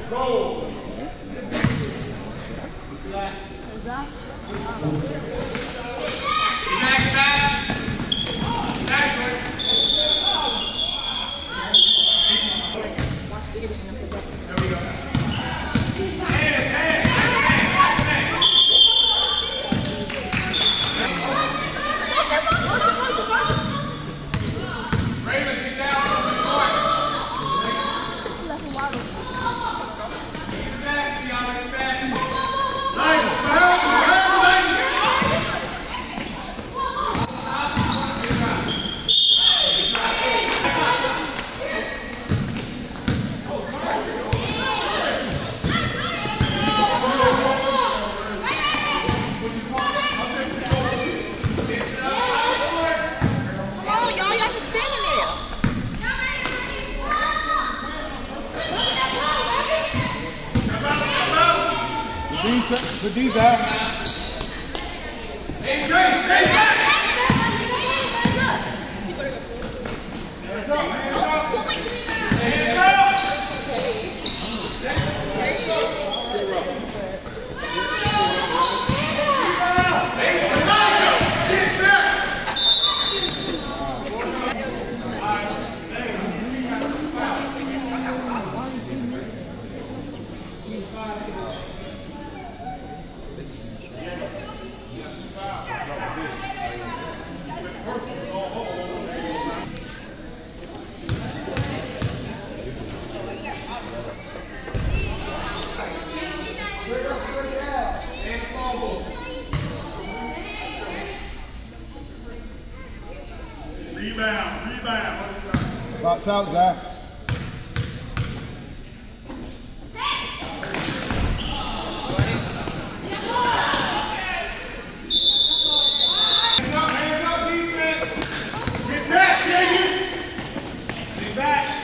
Put these out. Hey, stay back! Hands up, hands up. Hands up! Rebound. Box out, Zach. Hands up, defense. Get back, Jaden. Get back.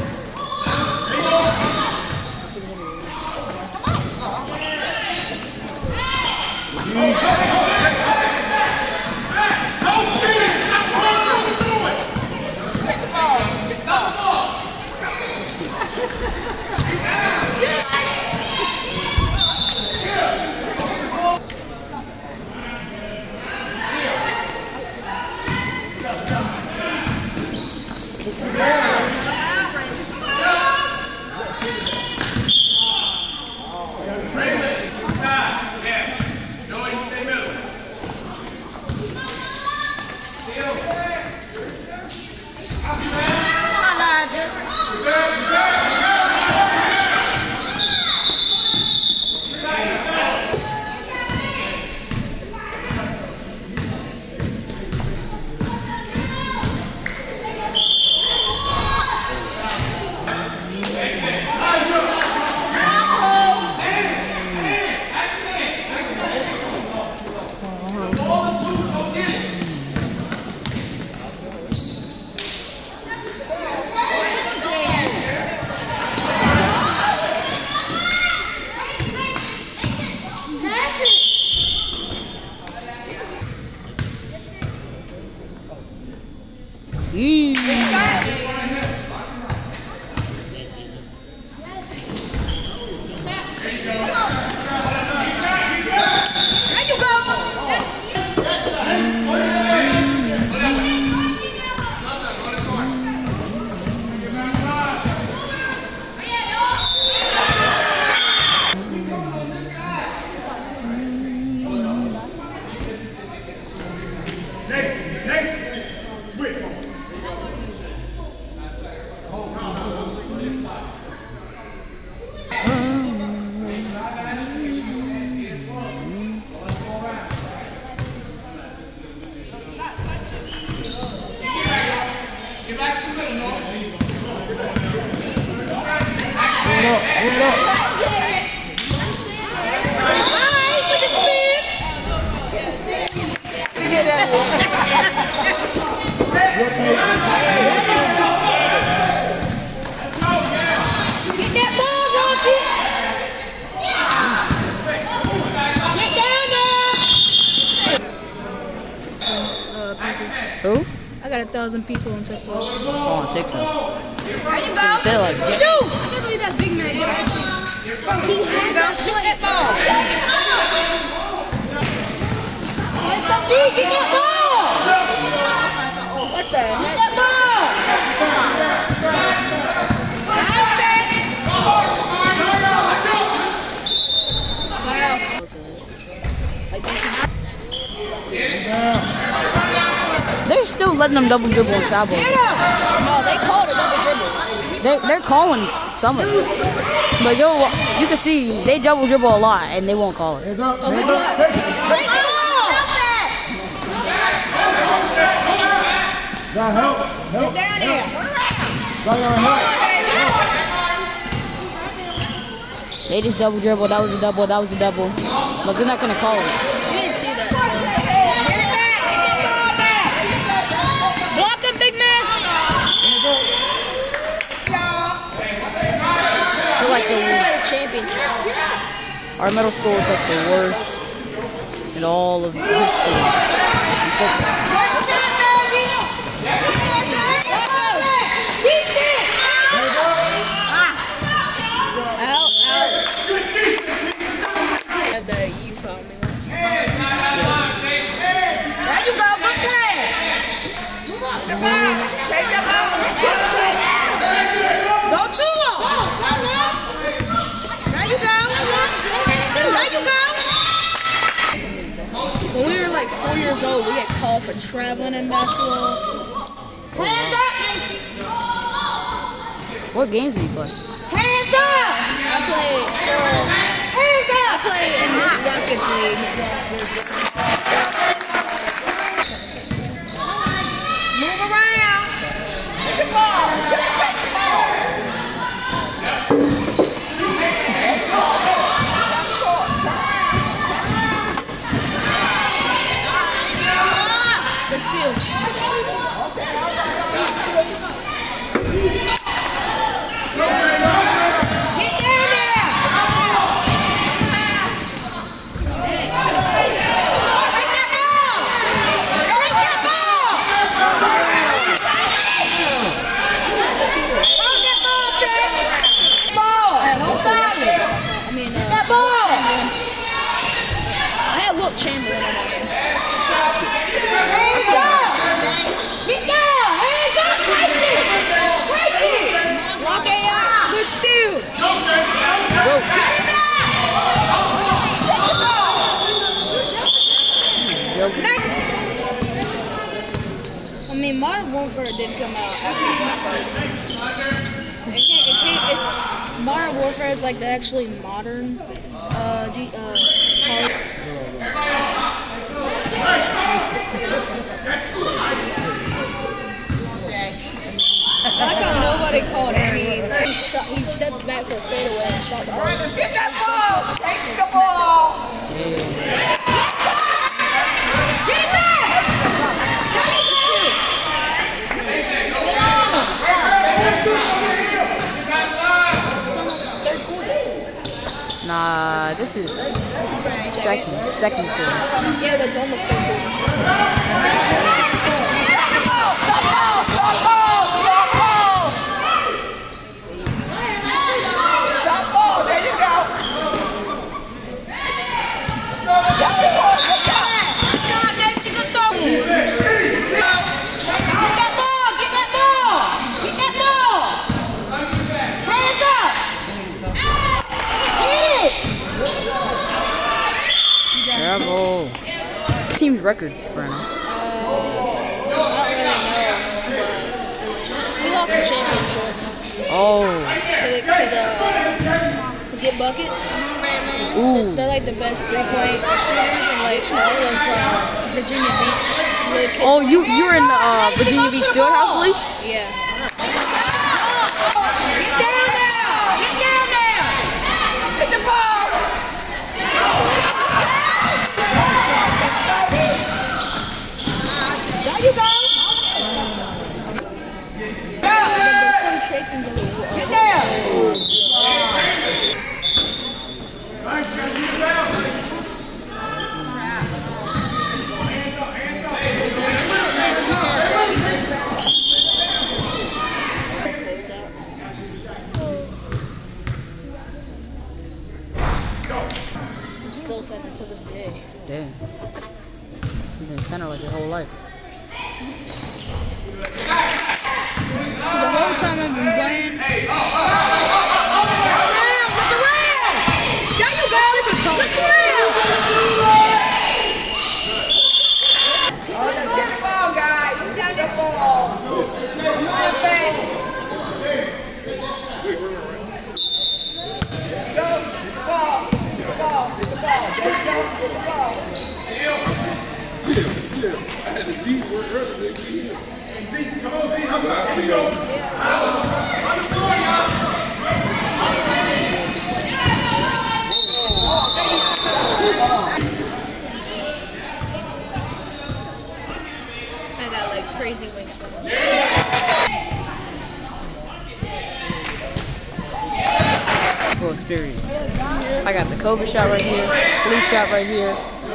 Who? I got 1,000 people on TikTok. Oh, on TikTok. There you go. Say like, shoot! I can't believe that Big Mac. He had that Shoot play. that ball. Let's go, get that ball. What the Get heck? that ball. They're still letting them double dribble and travel. Get him. No, they called a double dribble. They're calling some of it, but you can see they double dribble a lot and they won't call it. Take the ball. Help. Get down there. They just double dribble. That was a double. That was a double. But they're not gonna call it. You didn't see that. Get it back. Get that ball back. Block him, big man. They're like They the, play the championship. our middle school is like the worst in all of history. In football. Out. You found me once. There you go. Good pass. Take the ball. Go to him. There you go. There you go. When we were like 4 years old, we got called for traveling in basketball. Hands up, Macy. What games did you play? Hands up. I play in this Rockets league. Move around. Get the ball. Take the ball. Good steal. Get down there. Take that ball. Take that ball. Hold that ball, Jack. Ball. I had also Stop it. That ball. I had Wilt Chamberlain on my game. Hands up. Get down. Hands up. Take it. Take it. Lock it out. Good steal. Take the ball. I mean, Modern Warfare did come out after Black Ops. It's Modern Warfare is like the actually modern Call of- I like how nobody called any. He stepped back for a fadeaway and shot the ball. Get that ball. Take the ball. Get it back. It's almost third quarter. Nah, this is second quarter. Yeah, but it's almost third quarter. Bravo. Team's record right now. Not really, no. But we lost the championship Oh. to get buckets. Ooh. They're like the best 3-point shooters in like all of Virginia Beach. Little kids. Oh, you were in the Virginia Beach Fieldhouse League? Yeah. Get down there! Get down there! Get the ball! There you go! Concentration's a little low. Get there! still center to this day. Damn. You've been center like your whole life. So the whole time I've been playing. Look around! There you go! Look around! Get the ball, guys! Get the ball! Come on, baby! Go! Ball! Get the ball! Get the ball! There you go! Get the ball! I had to deep work earlier. Come on, Z. How about I see you? I got like crazy wingspan. Full experience. I got the COVID shot right here, flu shot right here.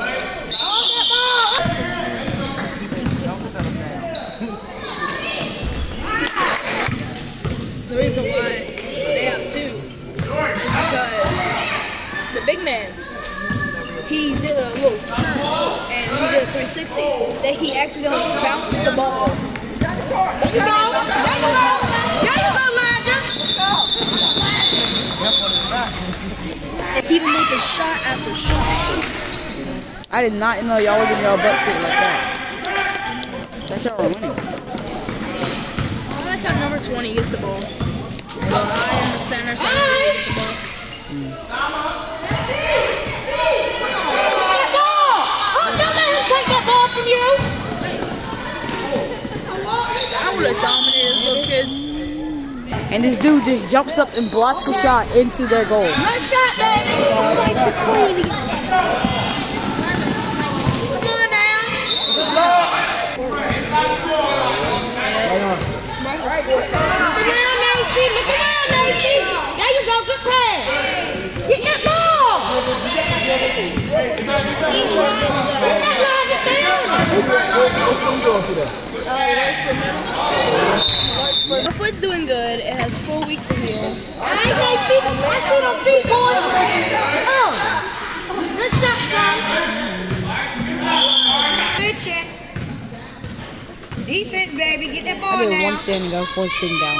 The reason why they have two is because the big man, he did a little turn and he did a 360 that he accidentally bounced the ball. There you go! There you go, Elijah! And he was making shot after shot. I did not know y'all were getting y'all butt spit like that. That's y'all were winning. I like how number 20 gets the ball. Well, I am the center, so I get the ball. Don't let him take that ball from you! I would have dominated those little kids. And this dude just jumps up and blocks a shot into their goal. Nice shot, baby! Come on now! Marcus Look around, Macy! Look around, Macy! There you go, good pass! Get that ball! He had Get that Largest down! Larchburg. My foot's doing good. It has 4 weeks to heal. I see them feet, boys! Oh! Good shot, son! Good check. Defense, baby. Get that I ball did now. one standing up, one sitting down.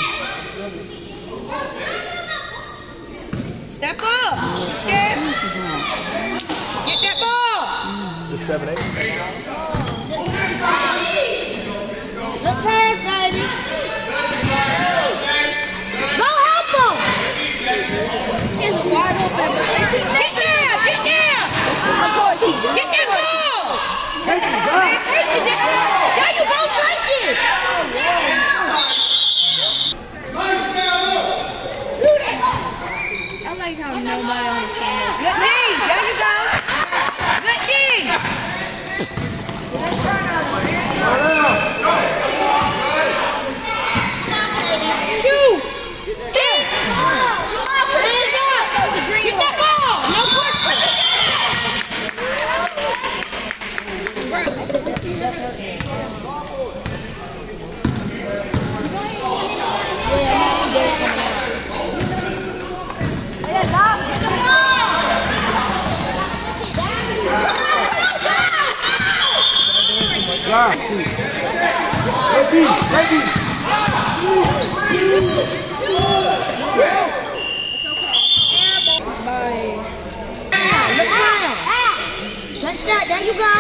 Step up. Step. Get that ball. The 7-8. Good pass, baby. Go help him. He has a wide open. Get there. Get there. Get that ball. Man, take it. There you go. Take it. I like how nobody understands. Good knee. There you go. Good knee. Shoot. Big. Hands up. Get that ball. No pushing. Touch that. There you go.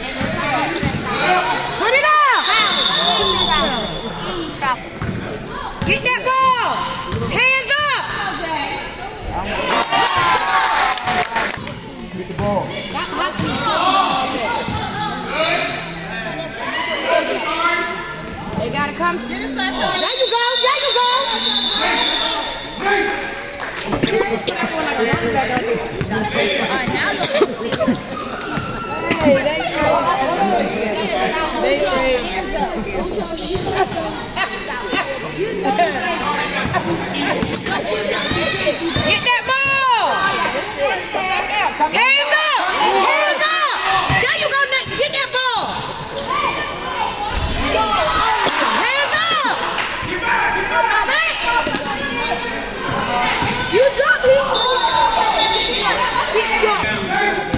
Put it up. Get that ball. Hands up. Get the ball. They gotta come. There you go. There you go. Now you're stealing. Get that ball! Hands up! Hands up! There you go, Nick. Get that ball! Hands up! Nick! You drop me!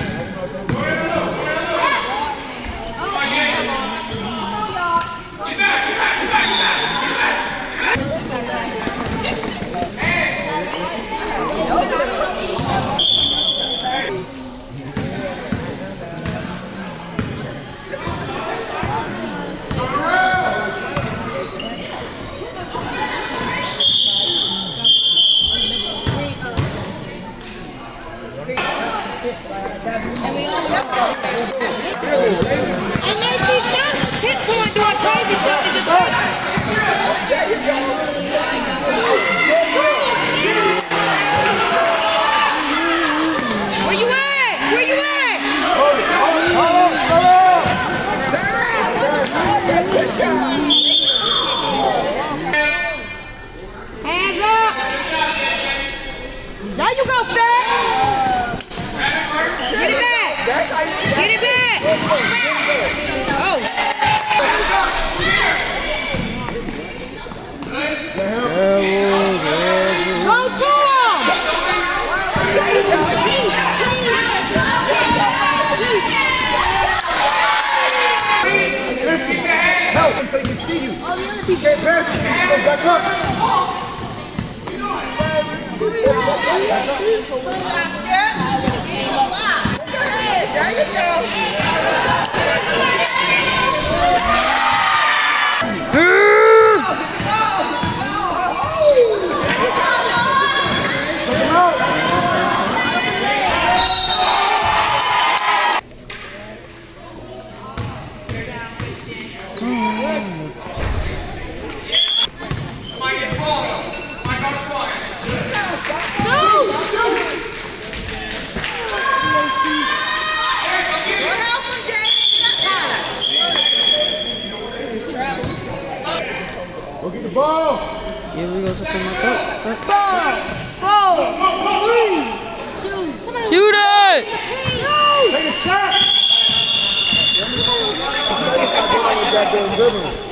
you go, Fats. Get it back. Get it back. Oh. Go to him. Help until you see you. He can't pass it. He goes back up. There you go. Go get the ball. Here we go, something like that. Shoot it! Take a shot.